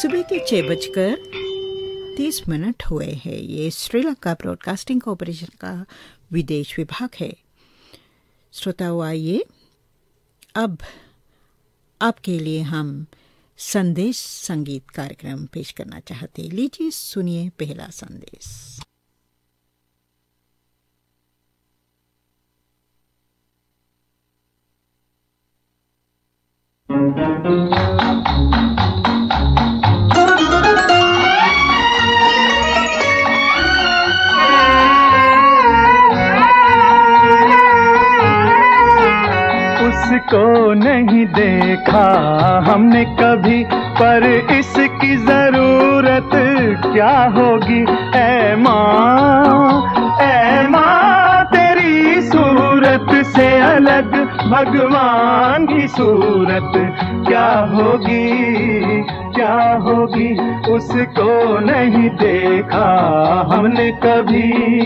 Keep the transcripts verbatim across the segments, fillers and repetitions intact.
सुबह के छह बजकर तीस मिनट हुए हैं। ये श्रीलंका ब्रॉडकास्टिंग कॉरपोरेशन का विदेश विभाग है। श्रोताओं, आइए अब आपके लिए हम संदेश संगीत कार्यक्रम पेश करना चाहते। लीजिए सुनिए पहला संदेश। उसको नहीं देखा हमने कभी, पर इसकी जरूरत क्या होगी। ऐ माँ, ऐ माँ, तेरी सूरत से अलग भगवान की सूरत क्या होगी, क्या होगी। उसको नहीं देखा हमने कभी।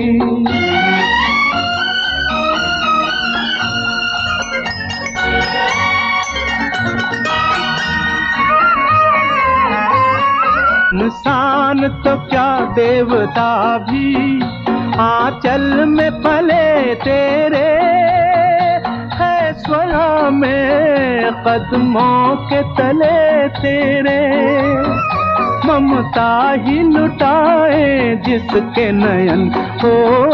इंसान तो क्या देवता भी आंचल में पले तेरे, है स्वरा में कदमों के तले तेरे। ममता ही लुटाए जिसके नयन हो,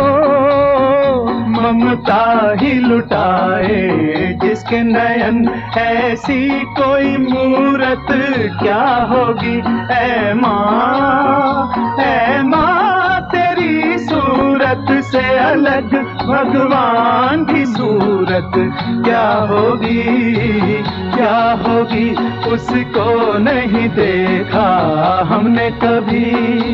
ममता ही लुटाए जिसके नयन। ऐसी कोई मूरत क्या होगी। ऐ माँ, ऐ माँ, तेरी सूरत से अलग भगवान की सूरत क्या होगी, क्या होगी। उसको नहीं देखा हमने कभी।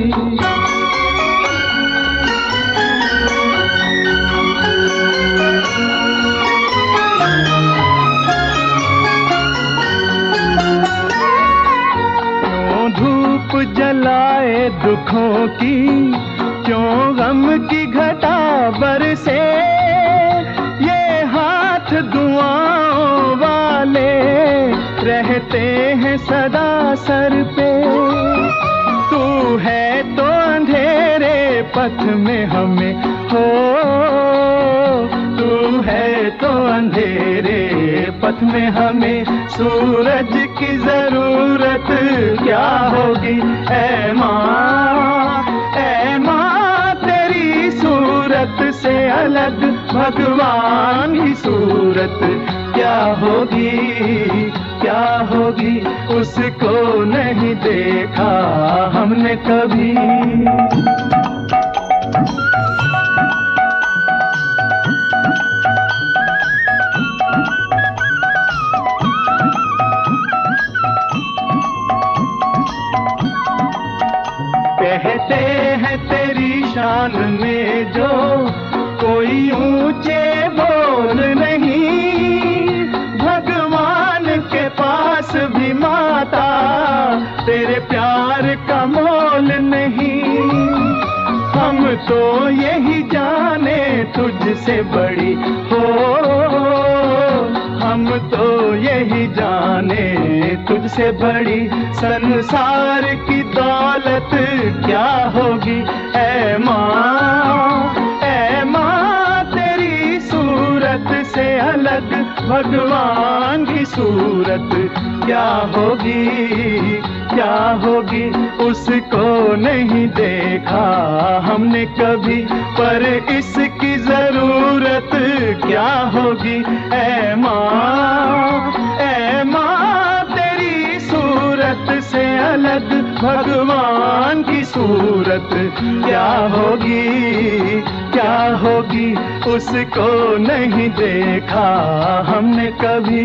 जलाए दुखों की, क्यों गम की घटा बरसे। ये हाथ दुआओं वाले रहते हैं सदा सर पे। तू है तो अंधेरे पथ में हमें हो, तू है तो अंधेरे पथ में हमें। सूरज की जरूरत क्या होगी। ऐ माँ, ऐ माँ, तेरी सूरत से अलग भगवान की सूरत क्या होगी, क्या होगी। उसको नहीं देखा हमने कभी। कहते हैं तेरी शान में जो कोई ऊंचे बोल नहीं। भगवान के पास भी माता तेरे प्यार का मोल नहीं। हम तो यही जाने तुझसे बड़ी हो, हम तो यही जाने तुझसे बड़ी। संसार की दौलत क्या होगी। ऐ माँ, ऐ माँ, तेरी सूरत से अलग भगवान की सूरत क्या होगी, क्या होगी। उसको नहीं देखा हमने कभी, पर इसकी जरूरत क्या होगी। ऐ माँ, ऐ माँ, तेरी सूरत से अलग भगवान की सूरत क्या होगी, क्या होगी। उसको नहीं देखा हमने कभी।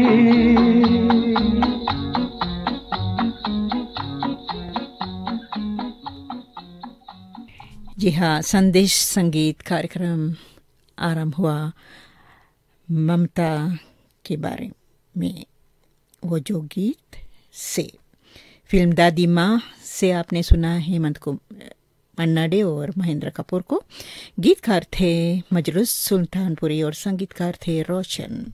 जी हाँ, संदेश संगीत कार्यक्रम आरंभ हुआ ममता के बारे में। वो जो गीत से फिल्म दादी माँ से आपने सुना हेमंत को मन्नाडे और महेंद्र कपूर को। गीतकार थे मजरूस सुल्तानपुरी और संगीतकार थे रोशन।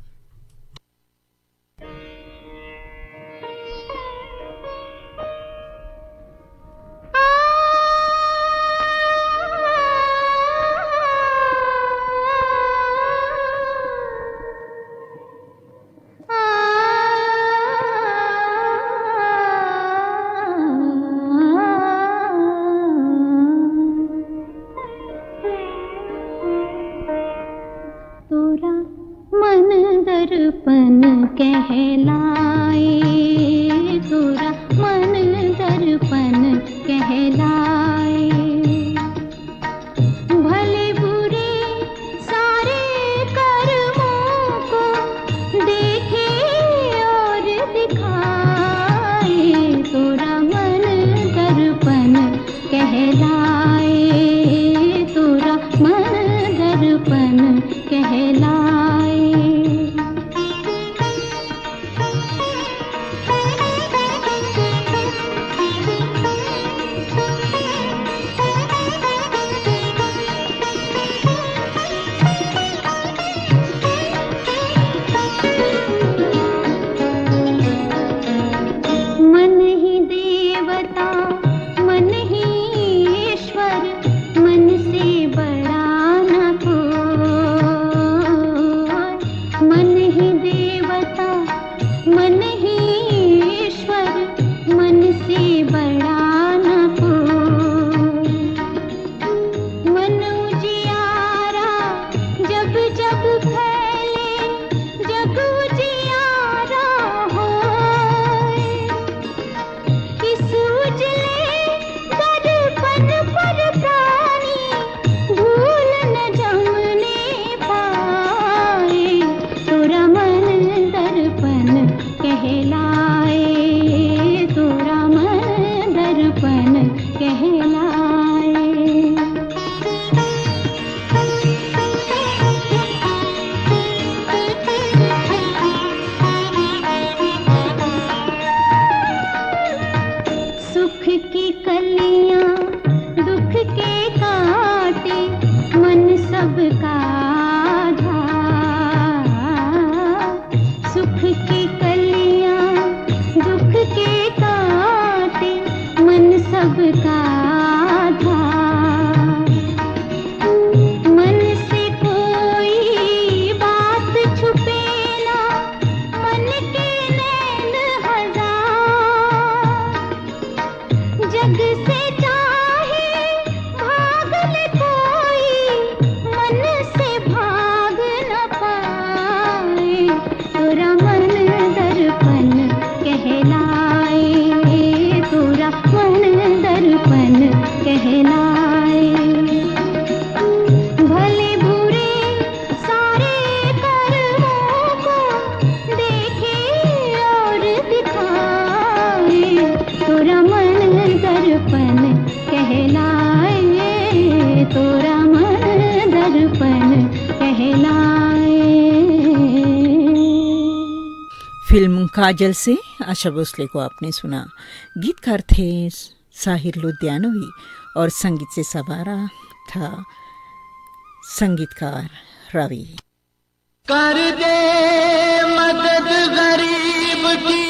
फिल्म काजल से आशा भोसले को आपने सुना। गीतकार थे साहिर लुधियानवी और संगीत से सवारा था संगीतकार रवि। कर दे मदद गरीब की,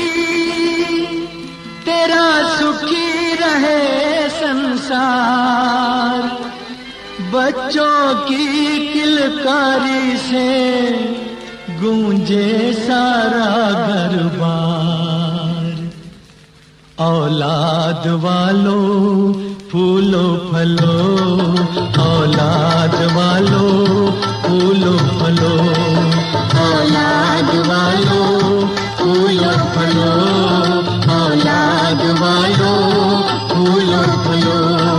तेरा सुखी रहे संसार, बच्चों की किलकारी से गूंजे सारा दरबार। औलाद वालों फूलो फलो, औलाद वालों फूलो फलो, औलाद वालों फूलो फलो, औलाद वालों फूलो फलो।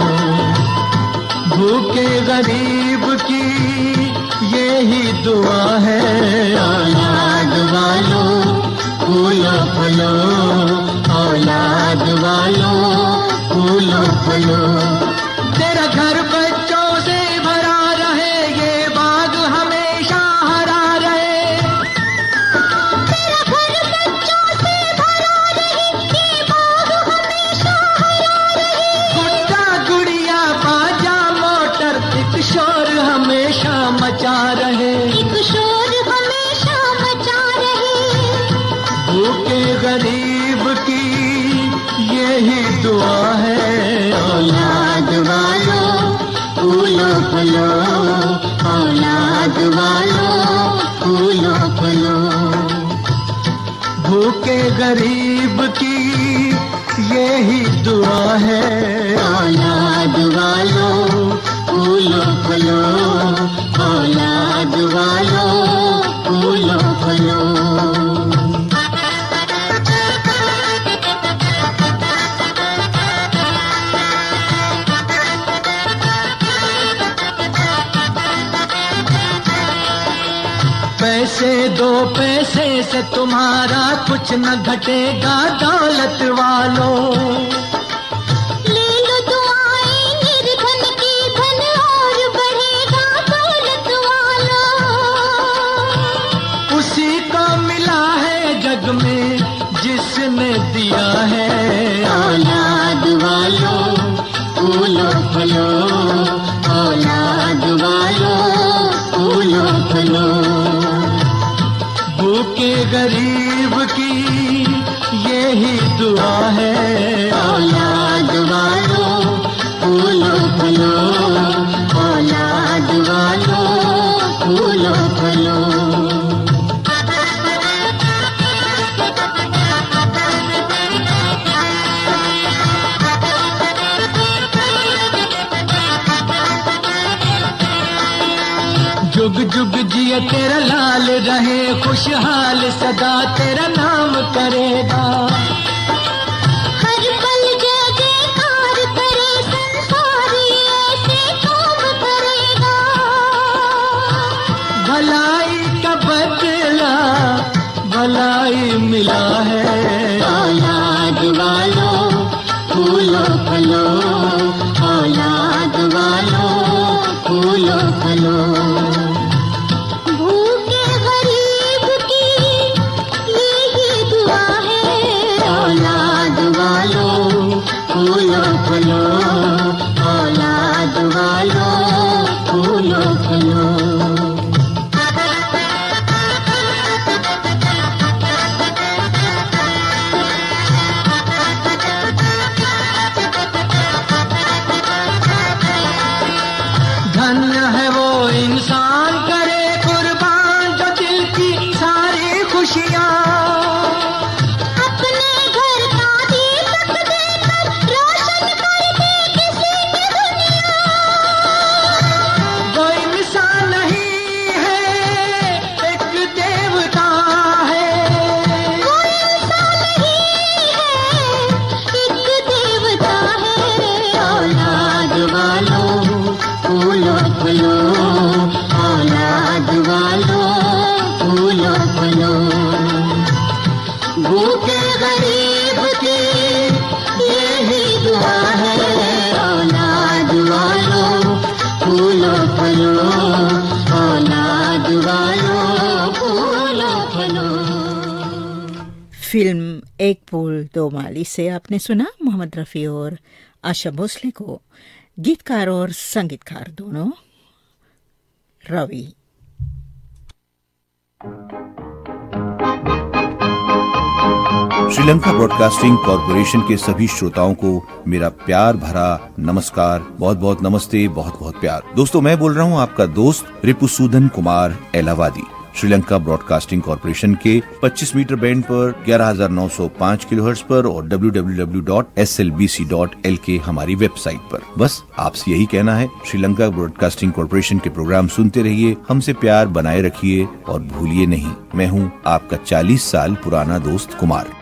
भूखे गरीब की यही दुआ है, औलाद वालों फूलो फलो, औलाद वालों फूलो फलो। तेरा घर बच्चों से भरा रहे, ये बाग हमेशा हरा रहे। तेरा घर बच्चों से भरा रहे, ये बाग हमेशा हरा रहे। गुड्डा गुड़िया बाजा मोटर एक शोर हमेशा मचा रहे, एक शोर हमेशा मचा रहे। भूखे गरीब की यही दुआ है, औलाद वालों फूलो फलो, औलाद वालों फूलो फलो। भूखे गरीब की यही दुआ है, औलाद वालों फूलो फलो, औलाद वालों फूलो फलो। पैसे दो पैसे से तुम्हारा कुछ न घटेगा दौलत वालों। ले लो दुआएं निर्धन की, धन और बढ़ेगा दौलत वालों। उसी को मिला है जग में जिसने दिया है, औलाद वालों फूलो फलो, औलाद वालों फूलो फलो। भूखे गरीब की यही दुआ है, औलाद वालों फूलो फलो, औलाद वालों फूलो फलो। जुग जुग जिए तेरा लाल रहे, खुशहाल सदा तेरा नाम करेगा। हर पल जय जयकार करे, संसारी ऐसे काम करेगा। भलाई का बदला भलाई मिला है, औलाद वालों फूलो फलो, औलाद वालों फूलो फलो। फूलो फलो, औलाद वालों फूलो फलो। धन्य है वो इंसान करे कुर्बान जो दिल की सारी खुशियाँ, अपने घर का दीपक देकर रोशन फिल्म एक पुल दो माली से आपने सुना मोहम्मद रफ़ी और आशा भोसले को, गीतकार और संगीतकार दोनों रवि। श्रीलंका ब्रॉडकास्टिंग कॉरपोरेशन के सभी श्रोताओं को मेरा प्यार भरा नमस्कार, बहुत बहुत नमस्ते, बहुत बहुत प्यार। दोस्तों, मैं बोल रहा हूँ आपका दोस्त रिपुसूदन कुमार एलावादी। श्रीलंका ब्रॉडकास्टिंग कॉरपोरेशन के पच्चीस मीटर बैंड पर ग्यारह हज़ार नौ सौ पाँच किलोहर्ट्ज पर और W W W dot S L B C dot L K हमारी वेबसाइट पर। बस आपसे यही कहना है, श्रीलंका ब्रॉडकास्टिंग कॉरपोरेशन के प्रोग्राम सुनते रहिए, हमसे प्यार बनाए रखिए और भूलिए नहीं, मैं हूँ आपका चालीस साल पुराना दोस्त कुमार।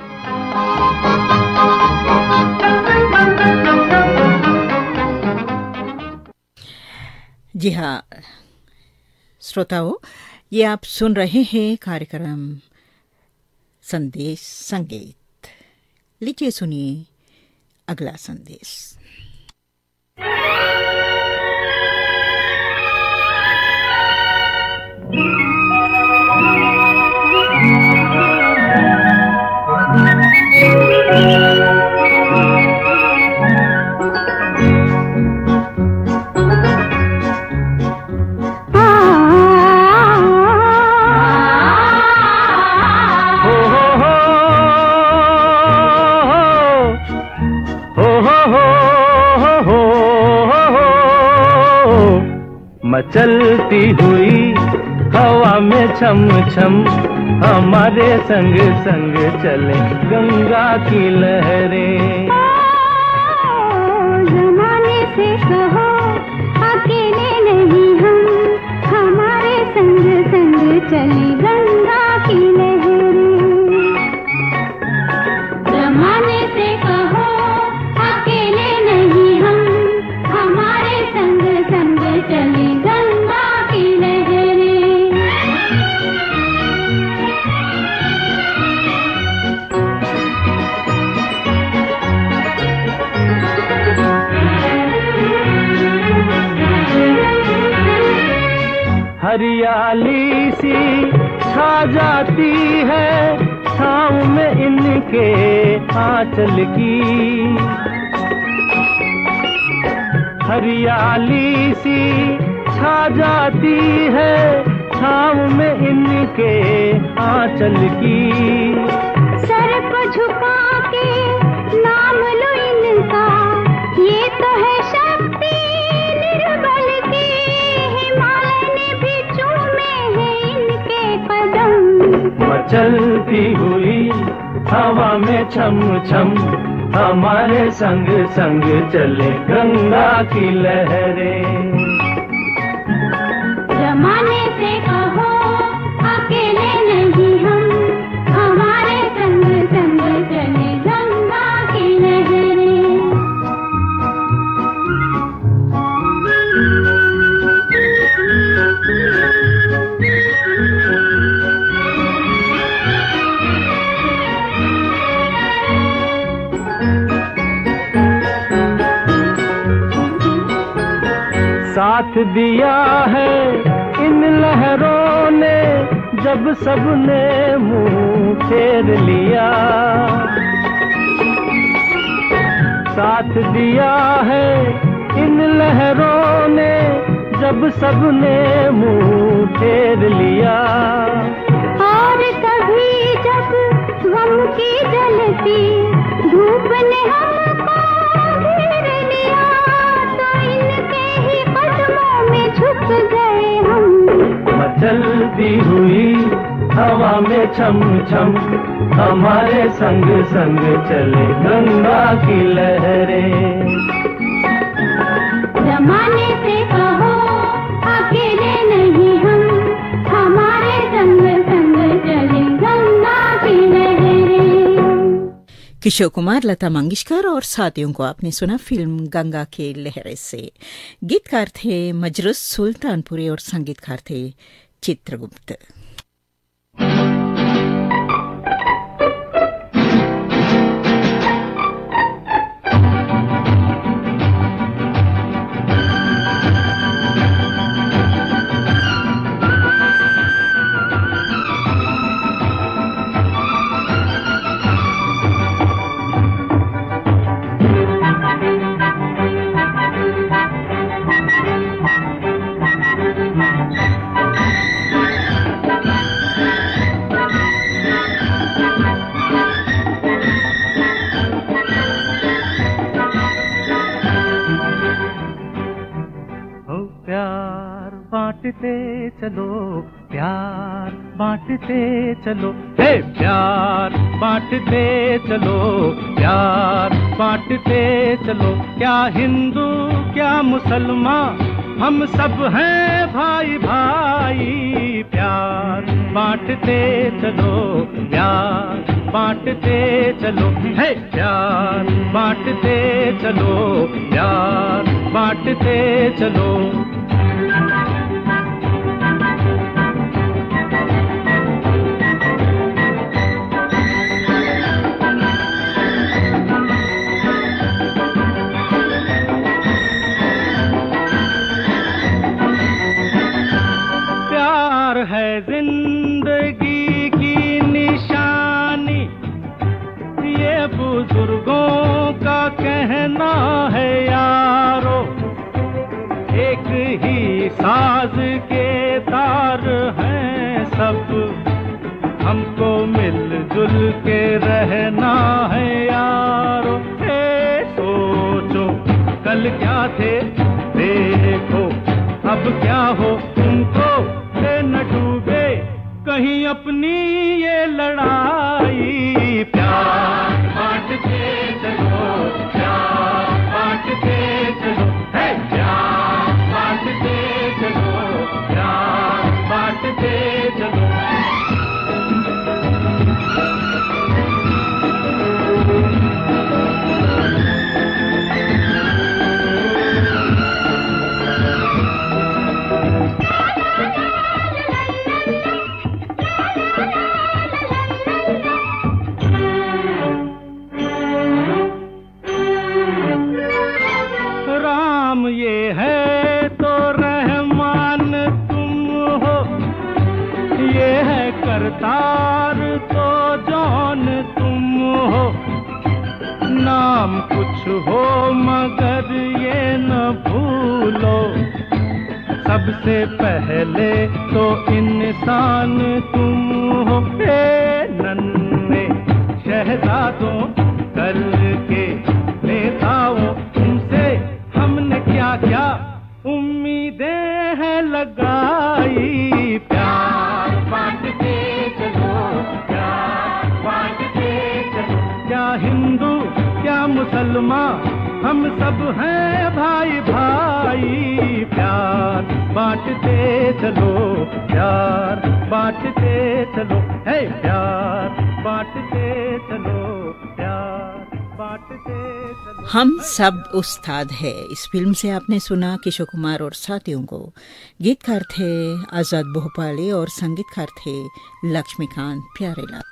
जी हाँ श्रोताओ, ये आप सुन रहे हैं कार्यक्रम संदेश संगीत। लीजिए सुनिए अगला संदेश। मचलती हुई हवा में छम छम हमारे संग संग चले गंगा की लहरें। ज़माने से कहो अकेले नहीं हम, हमारे संग संग चले गंगा की लहरें। ज़माने से कहो अकेले नहीं हम, हमारे संग संग चले गंगा की लहरें। हरियाली सी छा जाती है छाँव में इनके आंचल की। हरियाली सी छा जाती है छाँव में इनके आंचल की। सर को झुका के नाम लो इनका, ये तो है शक्ति निर्बल की। हिमालय ने भी चूमे हैं इनके कदम। मचलती हुई हवा में छम छम हमारे संग संग चले गंगा की लहरें। ज़माने से कहो अकेले नहीं हम, हमारे संग संग चले गंगा की लहरें। साथ दिया है इन लहरों ने जब सबने मुंह फेर लिया। साथ दिया है इन लहरों ने जब सबने मुंह फेर लिया। और कभी जब गम की जलती धूप ने हमको घेर लिया, तो इनके ही कदमों में झुक गए हम। मचलती हुई हवा में छम छम हमारे संग संग चले गंगा की लहरें। ज़माने से कहो अकेले नहीं हम, हमारे संग संग चले गंगा की लहरें। किशोर कुमार, लता मंगेशकर और साथियों को आपने सुना फिल्म गंगा की लहरें से। गीतकार थे मजरूस सुल्तानपुरी और संगीतकार थे चित्रगुप्त। बांटते चलो, प्यार बांटते चलो, हे प्यार बांटते चलो, प्यार बांटते चलो। क्या हिंदू क्या मुसलमान, हम सब हैं भाई भाई। प्यार बांटते चलो, प्यार बांटते चलो, हे प्यार बांटते चलो, प्यार बांटते चलो। है जिंदगी की निशानी, ये बुजुर्गों का कहना है यारो। एक ही साज के तार हैं सब, हमको मिलजुल के रहना है यारो। हे सोचो कल क्या थे, देखो अब क्या हो तुमको, न डूबे कहीं अपनी ये लड़ाई। प्यार बांटते चलो, प्यार बांटते चलो, हे प्यार बांटते चलो, प्यार बांटते चलो। करतार तो जौन तुम हो, नाम कुछ हो मगर ये न भूलो, सबसे पहले तो इंसान तुम हो। हे नन्हे शहजादों कल के नेताओं, तुमसे हमने क्या क्या उम्मीदें हैं लगाई। प्यार बांटते चलो, प्यार बांटते चलो। क्या हिंदू क्या मुसलमान, हम सब हैं भाई भाई। प्यार बांटते चलो, प्यार बांटते चलो, हे प्यार बांटते चलो, प्यार बांटते चलो। हम सब उस्ताद है, इस फिल्म से आपने सुना किशोर कुमार और साथियों को। गीतकार थे आजाद भोपाली और संगीतकार थे लक्ष्मीकांत प्यारेलाल।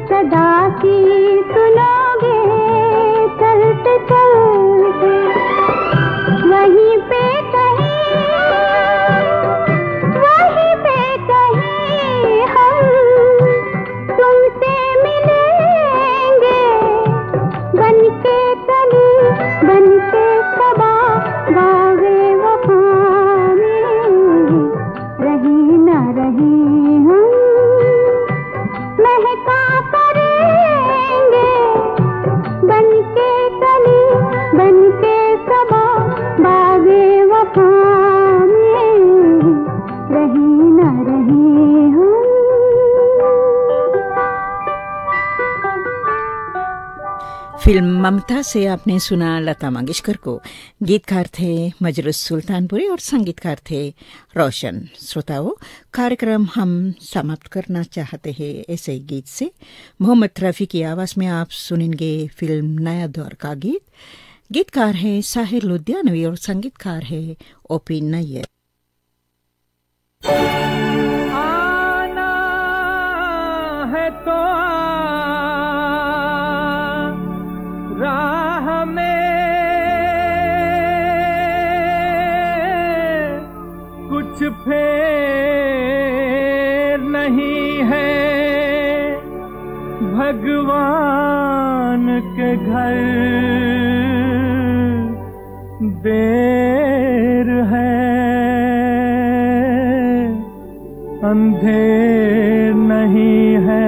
सदा की सुनोगे चलते चलते, वहीं पे कहीं वहीं पे कहीं हम तुमसे मिलेंगे, बनके कली बनके सबा बागे वफा में रही न रही हम महका करेंगे, बनके कली बनके सबा बागे वफा में रही न रही हम। फिल्म ममता से आपने सुना लता मंगेशकर को। गीतकार थे मजरूस सुल्तानपुरी और संगीतकार थे रोशन। श्रोताओं, कार्यक्रम हम समाप्त करना चाहते हैं ऐसे ही गीत से। मोहम्मद रफ़ी की आवाज़ में आप सुनेंगे फिल्म नया दौर का गीत। गीतकार है साहिर लुधियानवी और संगीतकार है ओपी नैयर। आना है तो राह में कुछ फेर नहीं है, भगवान के घर देर है, अंधेर नहीं है।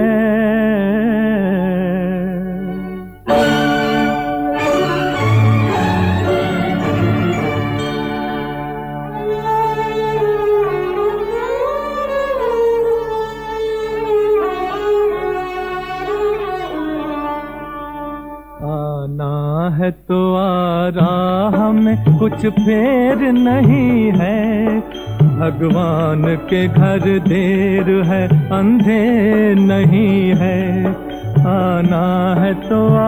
है तो आ राह में कुछ फेर नहीं है, भगवान के घर देर है, अंधेर नहीं है। आना है तो आ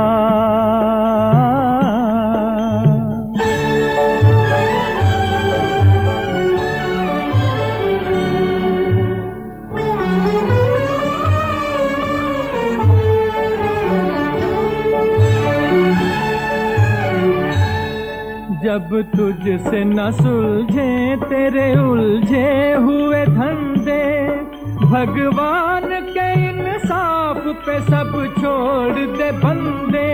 जब तुझसे न सुलझे तेरे उलझे हुए धंधे, भगवान के इंसाफ पे सब छोड़ दे बंदे।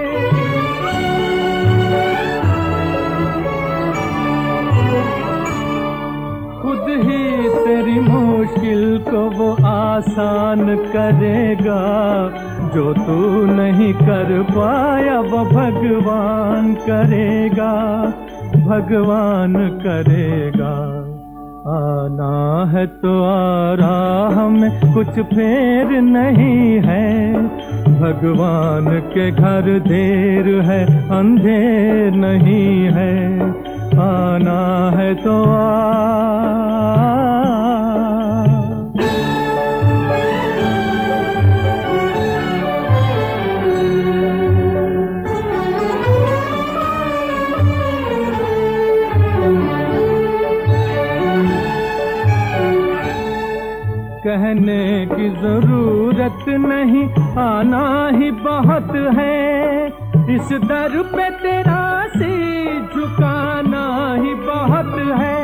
खुद ही तेरी मुश्किल को वो आसान करेगा, जो तू नहीं कर पाया वो भगवान करेगा, भगवान करेगा। आना है तो आ राह में कुछ फेर नहीं है, भगवान के घर देर है, अंधेर नहीं है। आना है तो आ कहने की जरूरत नहीं, आना ही बहुत है, इस दर पे तेरा सिर झुकाना ही बहुत है।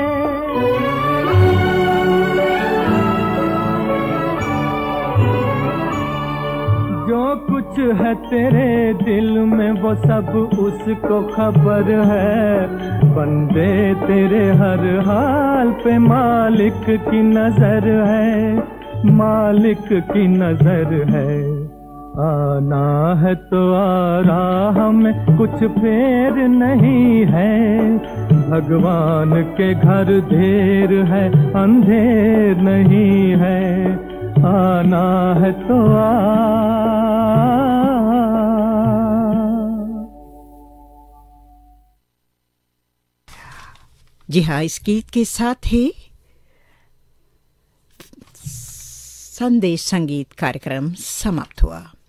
जो कुछ है तेरे दिल में वो सब उसको खबर है, बंदे तेरे हर हाल पे मालिक की नजर है, मालिक की नजर है। आना है तो आ राह में कुछ फेर नहीं है, भगवान के घर देर है, अंधेर नहीं है। आना है तो आ जी हाँ, इस गीत के साथ ही संदेश संगीत कार्यक्रम समाप्त हुआ।